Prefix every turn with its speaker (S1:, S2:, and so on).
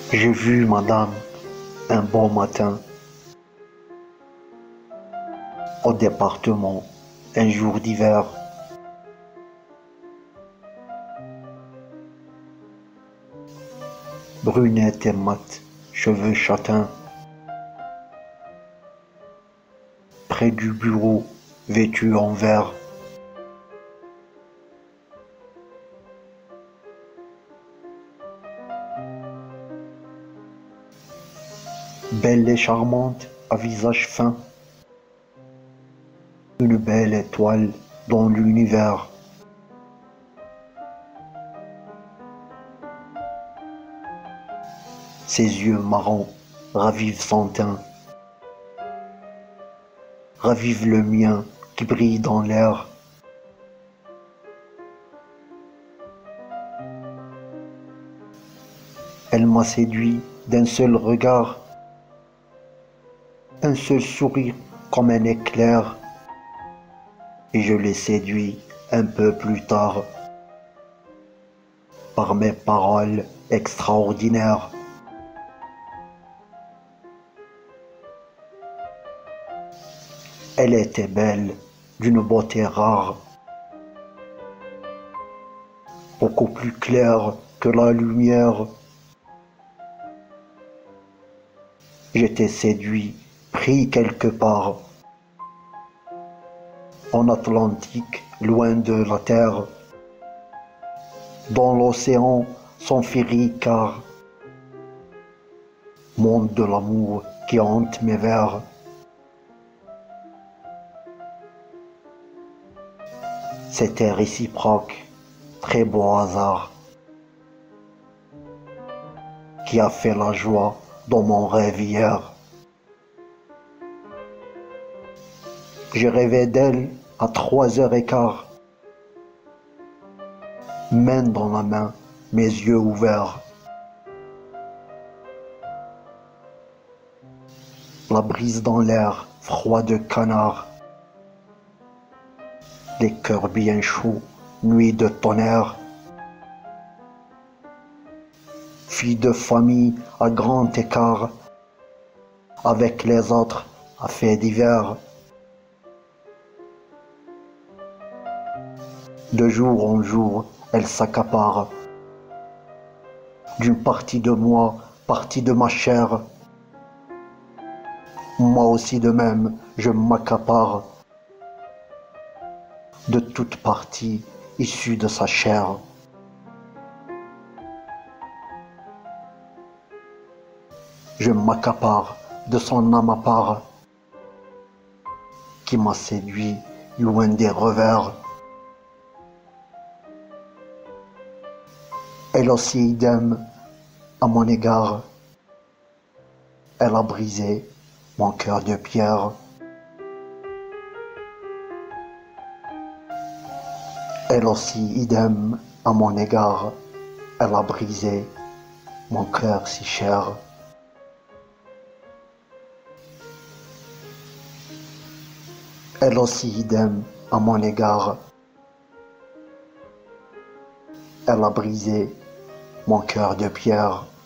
S1: J'ai vu madame un bon matin au département, un jour d'hiver. Brunette et mat, cheveux châtains, près du bureau, vêtue en vert. Belle et charmante, à visage fin, une belle étoile dans l'univers. Ses yeux marrons ravivent son teint, ravivent le mien qui brille dans l'air. Elle m'a séduit d'un seul regard, un seul sourire comme un éclair, et je l'ai séduit un peu plus tard par mes paroles extraordinaires. Elle était belle, d'une beauté rare, beaucoup plus claire que la lumière. J'étais séduit, pris quelque part, en Atlantique, loin de la terre, dans l'océan sans car monde de l'amour qui hante mes vers. C'était réciproque, très beau hasard, qui a fait la joie dans mon rêve hier. J'ai rêvé d'elle à 3h15, main dans la main, mes yeux ouverts. La brise dans l'air, froid de canard, les cœurs bien chauds, nuit de tonnerre. Fille de famille à grand écart, avec les autres à faits divers. De jour en jour, elle s'accapare d'une partie de moi, partie de ma chair. Moi aussi de même, je m'accapare de toute partie issue de sa chair. Je m'accapare de son âme à part, qui m'a séduit loin des revers. Elle aussi idem à mon égard, elle a brisé mon cœur de pierre. Elle aussi idem à mon égard, elle a brisé mon cœur si cher. Elle aussi idem à mon égard, elle a brisé mon cœur de pierre.